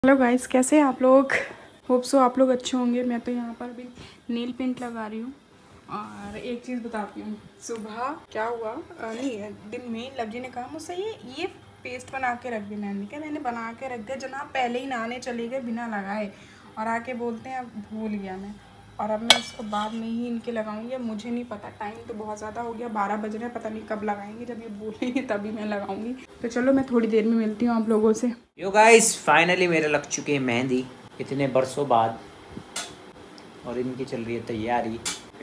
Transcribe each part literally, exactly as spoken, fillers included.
Hello guys, कैसे हैं आप लोग? होप सो आप लोग अच्छे होंगे। मैं तो यहाँ पर भी नील पेंट लगा रही हूँ। और एक चीज़ बताती हूँ, सुबह क्या हुआ, नहीं दिन में लव जी ने कहा मुझसे ये ये पेस्ट बना के रख दी मेहंदी का। मैंने बना के रख दिया जनाब, पहले ही नहाने चले गए बिना लगाए और आके बोलते हैं अब भूल गया मैं। और अब मैं इसको बाद में ही इनके लगाऊंगी। अब मुझे नहीं पता, टाइम तो बहुत ज़्यादा हो गया, बारह बज रहे हैं, पता नहीं कब लगाएंगे। जब ये बोलेंगे तभी मैं लगाऊंगी। तो चलो मैं थोड़ी देर में मिलती हूँ आप लोगों से। यो गाइस, फाइनली मेरे लग चुके हैं मेहंदी इतने बरसों बाद, और इनकी चल रही है तैयारी।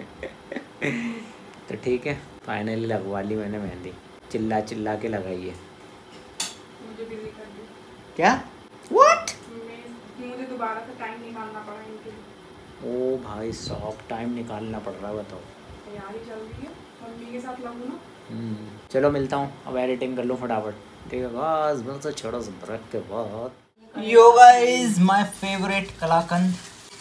तो ठीक है, फाइनली लगवा ली मैंने मेहंदी, चिल्ला चिल्ला के लगाई है। मुझे बिजी कर दी। क्या? व्हाट? मुझे दोबारा से टाइम निकालना पड़ा इनके लिए। ओ भाई साहब, टाइम निकालना पड़ रहा है, बताओ। तैयारी चल रही है, मम्मी के साथ लगूँ ना। हम्म चलो मिलता हूँ, अब एडिटिंग कर लो फटाफट। ठीक है गाइस, बहुत से छोटा सा ब्रेक के बाद। Yo guys, my favourite kalakand.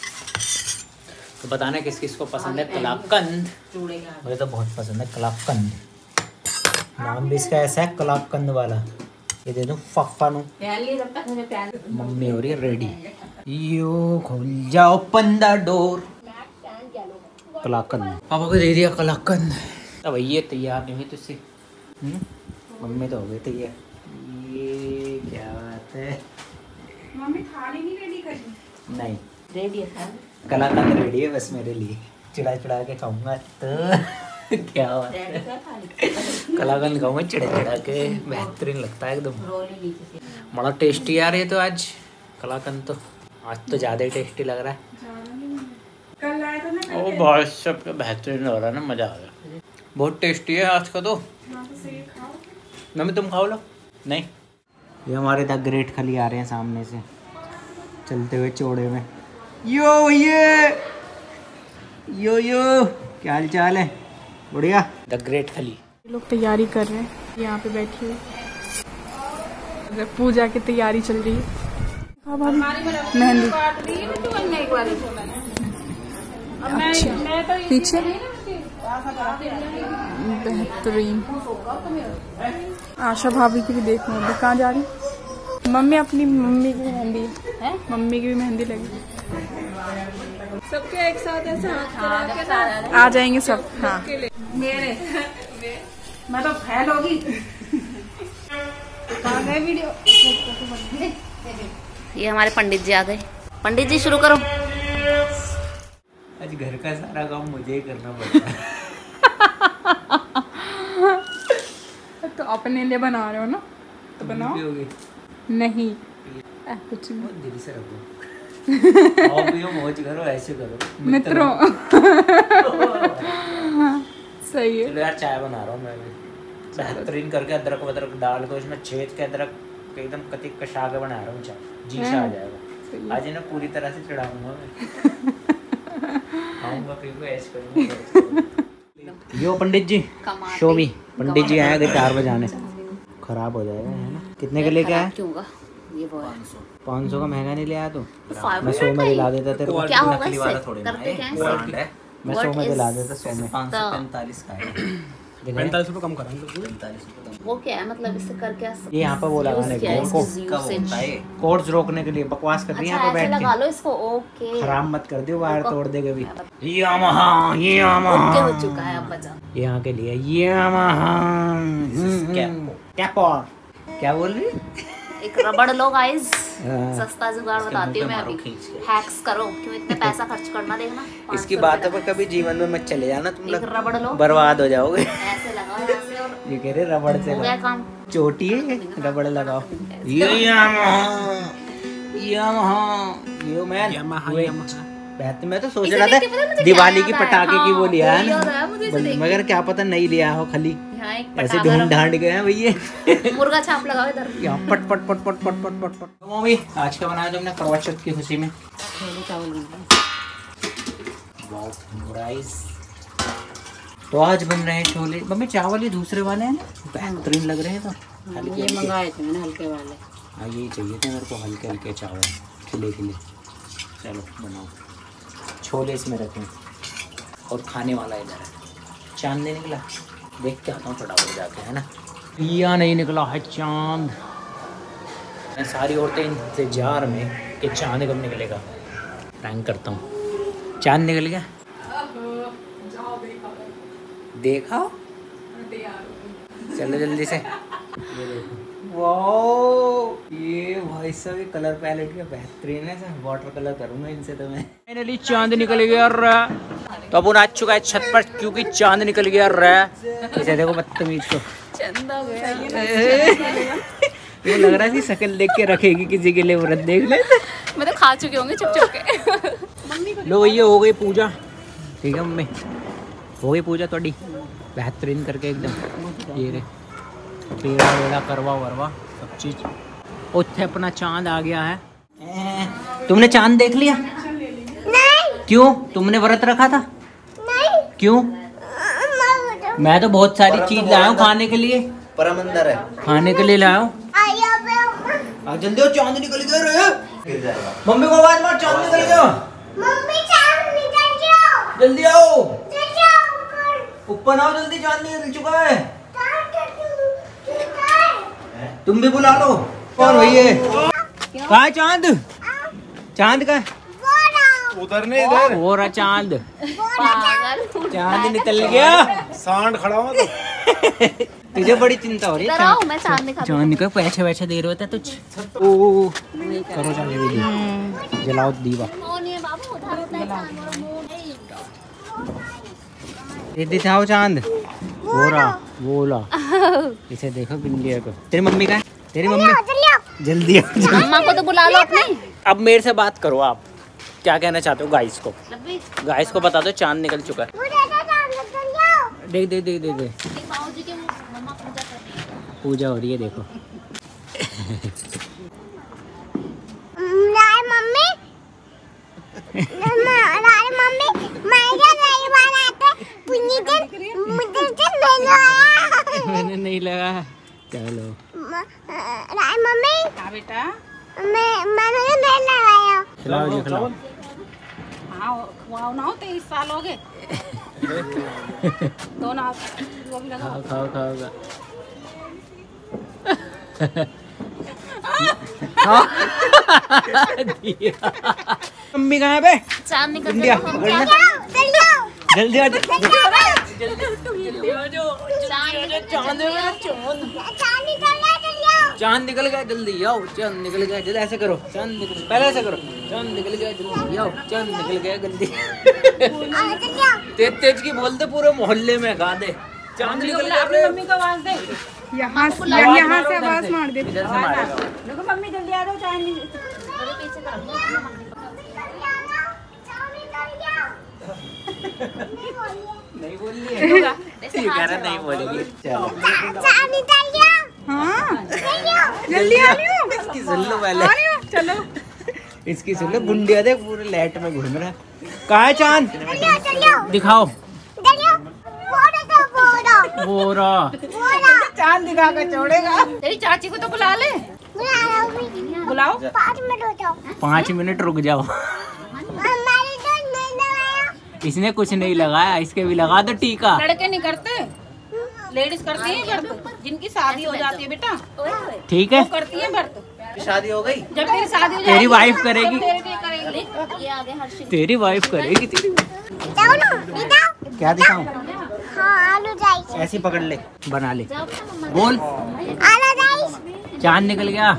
तो बताना किस किस को पसंद है कलाकंद। मुझे तो बहुत पसंद है कलाकंद। नाम भी इसका ऐसा है, कलाकंद वाला। ये दे दूं फफ्फा नु। मम्मी हो रही है रेडी। यो खोल जाओ पंदा डोर। कलाकंद पापा को दे दिया कलाकंद। अब ये तैयार नहीं हुई तुझसे। मम्मी तो हो गई तैयार। ये क्या बात है? मम्मी थाली नहीं रेडी करी? नहीं रेडी है, कलाकंद रेडी है बस मेरे लिए। चिड़ा चिड़ा के खाऊंगा तो क्या बात है, कलाकंद खाऊंगा चिड़ा चिड़ा के, बेहतरीन लगता है एकदम। बड़ा टेस्टी यार ये तो आज कलाकंद, तो आज तो ज़्यादा ही टेस्टी लग रहा है। कल लाया था ना। ओ बहुत सब बेहतरीन हो रहा है ना, मज़ा आ गया। बहुत टेस्टी है आज का तो। मम्मी तुम खाओ लो। नहीं, ये हमारे द ग्रेट खली आ रहे हैं सामने से चलते हुए चौड़े में। यो ये यो यो क्या हाल चाल है? बढ़िया। द ग्रेट खली लोग तैयारी कर रहे हैं, यहाँ पे बैठी हुई पूजा की तैयारी चल रही है। मेहंदी अच्छा पीछे बेहतरीन। आशा भाभी की भी देखो अभी कहाँ जा रही। मम्मी अपनी मम्मी की मेहंदी है, मम्मी की भी मेहंदी लगी। सबके एक साथ ऐसे हाथ आ जाएंगे सब। हाँ मेरे मैं तो फैल होगी। कहाँ गए वीडियो? ये हमारे पंडित जी आ गए। पंडित जी शुरू करो। आज घर का सारा काम मुझे ही करना पड़ता है। तो अपने लिए बना रहे हो ना, तो बनाओ। नहीं आ, कुछ नहीं, दिल से रखो। आओ पियो मौज करो, ऐसे करो मित्रों। सही है। चलो यार, चाय बना रहा हूँ मैं भी बेहतरीन करके, अदरक वदरक डाल के उसमें छेद के अदरक एकदम कति कषा के बना रहा हूँ चाय। जी सा आ जाएगा आज ना, पूरी तरह से चढ़ाऊंगा मैं। आऊंगा पीऊंगा ऐसे करूंगा। यो पंडित जी शो मी। पंडित जी आए गिटार बजाने। खराब हो जाएगा है ना? कितने के लेके आया? ये वो है पाँच सौ का महंगा नहीं ले आया तो मैं सौ में दिला देता तेरे को। क्या होगा इससे? करते क्या है? मैं सौ में दिला देता, सौ में। पाँच सौ पैंतालीस का है। पैंतालीस रुपये कम करेंगे। पैंतालीस रुपये वो क्या है मतलब, इससे कर क्या? ये यहाँ पर वो लगाने के लिए, कोर्स रोकने के लिए। बकवास कर रही है यहाँ पे बैठ के। लगा लो इसको। ओके, खराब मत कर दियो, वायर तोड़ देगा भी। यामाहा यामाहा हो चुका है, अब बचा। ये यहाँ के लिए यामाहा कैपो। क्या बोल रही? एक रबड़ लो गाइस, सस्ता जुगाड़ बताती हूँ मैं अभी। हैक्स करो, क्यों इतने पैसा खर्च करना। देखना इसकी बातों पर कभी जीवन में मत चले जाना, तुम लोग रबड़ लो, बर्बाद हो जाओगे। ऐसे लगाओ ऐसे, और ये कह रहे रबड़ से हो गया काम। चोटी है, रबड़ लगाओ। ये Yamaha Yamaha yo man Yamaha. मैं तो सोच रहा था दिवाली की पटाखे की वो लिया है ना, मगर क्या पता नहीं लिया हो, खाली ऐसे ढूंढ ढांड गए हैं भैया। मुर्गा छाप लगाओ इधर। यहाँ पट पट पट पट पट पट पट पट। मम्मी आज का बनाया तुमने करवा चौथ की खुशी में? राइस। तो आज बन रहे हैं छोले। मम्मी चावल ये दूसरे वाले हैं ना, बेहतरीन लग रहे हैं। तो ये मंगाए थे मैंने हल्के वाले। हाँ यही चाहिए थे मेरे को, हल्के हल्के चावल खिले खिले। चलो बनाओ। छोले इसमें रखें और खाने वाला इधर है। चांद नहीं निकला, देख के आता हूँ फटाफट जाके, है ना? या नहीं निकला है चांद। सारी औरतें इंतजार में कि चांद कब निकलेगा। प्रैंक करता हूँ। चांद निकल गया। देखा? चलो जल्दी से। वाओ, ये भाई साहब कलर पैलेट का बेहतरीन है। वाटर कलर करूँगा इनसे तो मैं। फाइनली चांद निकल गया रहा। तो अब वो नाच चुका है छत पर क्योंकि चांद निकल गया रहा। इसे देखो बदतमीज को। चंदा गया। वो लग रहा है शक्ल देख के रखेगी किसी के लिए व्रत देख ले। मैं तो खा चुके होंगे चुप चुप के। लो ये हो गई पूजा। ठीक है मम्मी, हो गई पूजा थोड़ी बेहतरीन करके एकदम। ये रे पेड़ा वेड़ा करवा वरवा सब चीज। उत्थे अपना चांद आ गया है। तुमने चांद देख लिया? नहीं। क्यों? तुमने व्रत रखा था? नहीं। क्यों? मैं तो बहुत सारी चीज लाया हूँ खाने के लिए। परम अंदर है, खाने के लिए लाया हूँ। जल्दी हो, चांद निकल गया रे। मम्मी को आवाज मार, चांद निकल गया। मम्मी चांद निकल गया। जल्दी आओ, ऊपर आओ जल्दी, चांद निकल चुका है। तुम भी बुला लो। कौन भाई है? कहाँ है चांद? चांद का उधर नहीं इधर हो रहा चांद। चांद निकल गया। सांड खड़ा हुआ तो। तुझे बड़ी चिंता हो रही है? चांद मैं चांद दिखा चांद निकल पैसे वैसे दे रहे होते तुझ। ओ करो चांद वीडियो, जलाओ दीवा। ये दिखाओ चांद। बोरा बोला इसे देखो बिंदिया को। तेरी मम्मी का है? तेरी मम्मी जल्दी अम्मा को तो बुला लो अपने। अब मेरे से बात करो, आप क्या कहना चाहते हो गाइस को? गाइस को बता दो चांद निकल चुका है। देख देख देख देख देख पूजा हो रही है देखो। मम्मी मम्मी मैंने नहीं लगा। चलो मम्मी बेटा मैं मैंने नहीं लगाया। खिलाओ जी खिलाओ। हाँ खुआओ ना, तेईस साल हो गए। दो ना वो भी लगाओ। खाओ खाओ खाओ। मम्मी कहाँ है बे? चांद निकल इंडिया गया। जल्दी आ जा। चांद निकल गया जल्दी आओ। चांद निकल गया जल्दी। ऐसे करो, चांद निकल पहले ऐसे करो। चांद निकल गया जल्दी आओ। चांद निकल गया जल्दी। तेज तेज की बोलते पूरे मोहल्ले में गा दे। चांद निकल गया। अपनी मम्मी को आवाज दे। यहाँ यहाँ से आवाज मार दे। इधर से मारेगा। देखो मम्मी जल्दी आ जाओ, चाय नहीं। नहीं बोल रही है। ये कह रहा नहीं बोलेगी। चलो हाँ जल्दी आ रही हूँ। इसकी सुन लो पहले। चलो इसकी सुन लो। गुंडिया देख पूरे लाइट में घूम रहा है। कहाँ है चांद? दिखाओ। बोरा चांद दिखा कर छोड़ेगा। तेरी चाची को तो बुला ले। बुलाओ। पाँच मिनट रुक जाओ। इसने कुछ नहीं लगाया, इसके भी लगा दो टीका। लड़के नहीं करते, लेडीज करती है व्रत। जिनकी शादी हो जाती है बेटा ठीक है, वो करती है व्रत। शादी हो गई जब तेरी शादी हो तेरी जाएगी वाइफ करेगी। तेरे लिए करेगी। ये आगे हर्षित। तेरी वाइफ करेगी। तेरी क्या दिखाऊं? ऐसी पकड़ ले, बना ले। बोल। चांद निकल गया।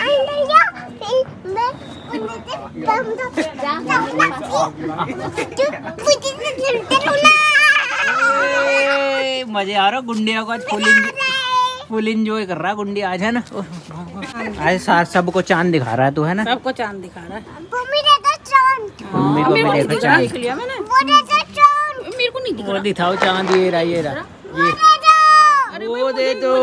मजे आ रहा गुंडिया को आज। फुल फुल इंजॉय कर रहा गुंडी आज है ना। आज सबको चांद दिखा रहा है तू है ना। सबको चांद दिखा रहा है। मम्मी को भी देखो चांद। देख लिया मैंने। मेरे को नहीं दिख वो दिखाओ चांद। ये रहा ये रहा ये। अरे वो दे दो।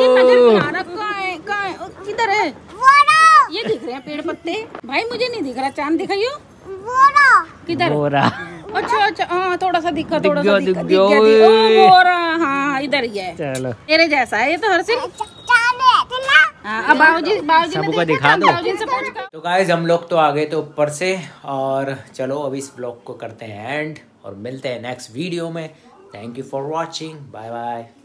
किधर है? ये दिख रहे हैं पेड़ पत्ते। भाई मुझे नहीं दिख रहा चांद। दिखाइयो किधर? बोरा। अच्छा अच्छा हाँ थोड़ा सा दिखा। थोड़ा दिख सा गया, दिखा। दिख दिख गया, गया, दिख- ओए। ओ, बोरा हाँ इधर ही है। चलो तेरे जैसा है ये तो हर सिर्फ। अब बाबूजी बाबूजी ने सबको देखा दिखा था, दो। बाबूजी से पूछ कर। तो गाइस हम लोग तो आ गए थे ऊपर से। और चलो अब इस ब्लॉग को करते हैं एंड और मिलते हैं नेक्स्ट वीडियो में। Thank you for watching. Bye bye.